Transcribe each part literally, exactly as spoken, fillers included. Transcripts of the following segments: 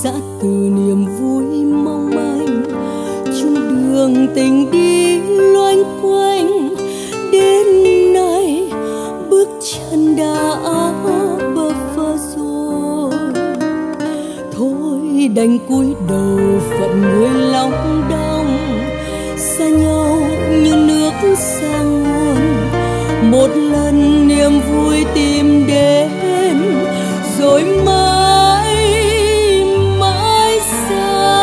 dã từ niềm vui mong manh, chung đường tình đi loanh quanh. Đến nay bước chân đã bơ vơ rồi, thôi đành cúi đầu phận người lòng đông. Xa nhau như nước xa nguồn, một lần niềm vui tìm đến rồi mãi mãi xa.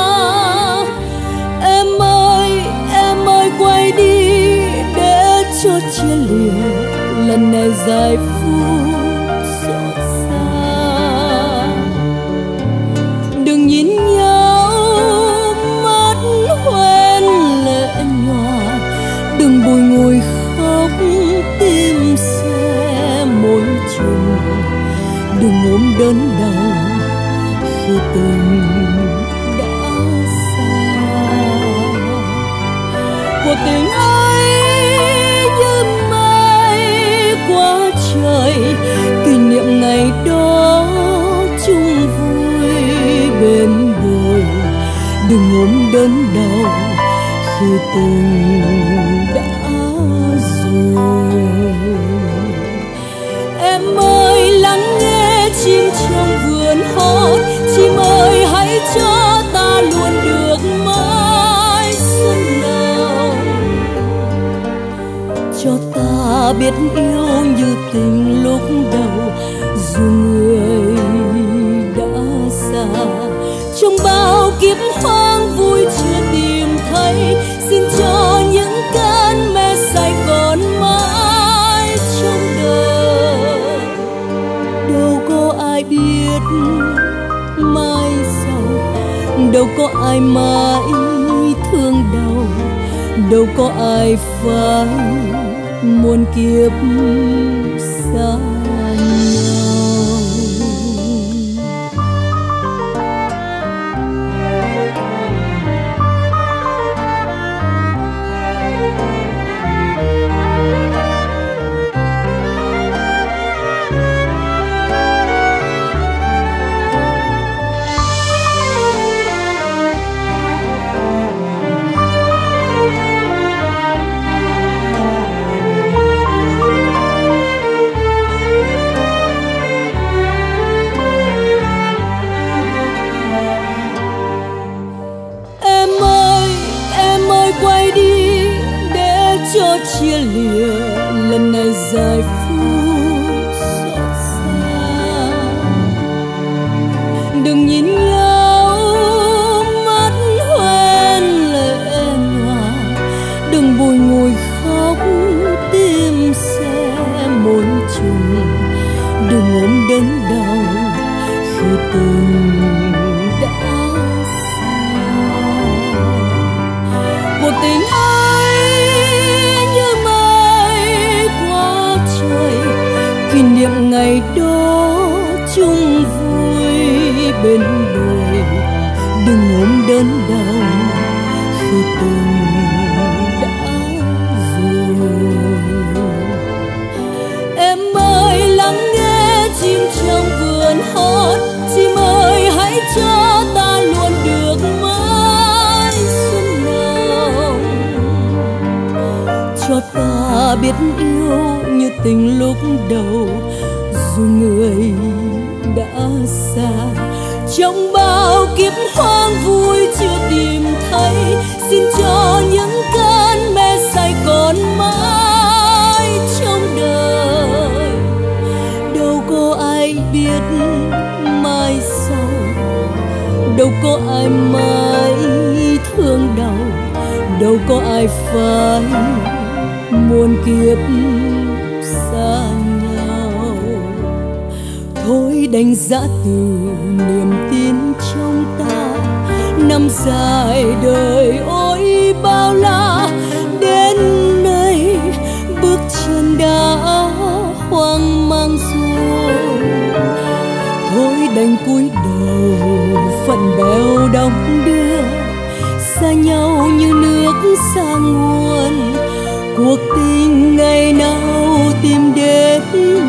Em ơi em ơi quay đi để cho chia lìa lần này dài phút xót xa. Đừng nhìn nhau mắt hoen lệ nhòa, đừng bùi ngùi khóc tim sẽ mối trùng. Đừng ôm đớn đau khi tình đã xa. Cuộc tình ấy như mây qua trời, kỷ niệm ngày đó chung vui bên đồi. Đừng ôm đớn đau khi tình đã rồi. Em ơi lắng nghe chim trong vườn hót, chim ơi hãy cho ta luôn được mãi xuân nào. Cho ta biết yêu như tình lúc đầu, dù người đã xa. Trong bao kiếp hoang vui chưa tìm thấy, xin cho những cơn mê say còn mãi trong đời. Đâu có ai biết mai sau, đâu có ai mãi thương đau, đâu có ai phải muôn kiếp xa nhau. Cho chia lìa lần này dài phút xót xa. Đừng nhìn nhau mắt hoen lệ nhòa, đừng bùi ngùi khóc tim sẽ môn trùng. Đừng ôm đớn đau khi tình đã xa. Cuộc tình kỷ niệm ngày đó chung vui bên đồi. Đừng ôm đớn đau khi tình đã rồi. Em ơi lắng nghe chim trong vườn hót, chim ơi hãy cho ta luôn được mãi xuân nào. Cho ta biết yêu như tình lúc đầu, dù người đã xa. Trong bao kiếp hoang vui chưa tìm thấy, xin cho những cơn mê say còn mãi trong đời. Đâu có ai biết mai sau, đâu có ai mãi thương đau, đâu có ai phải muôn kiếp xa nhau. Thôi đành dã từ niềm tin trong ta, năm dài đời ôi bao la. Đến nay bước chân đã hoang mang rồi, thôi đành cúi đầu phận bèo đong đưa. Xa nhau như nước xa nguồn, cuộc tình ngày nào tìm đến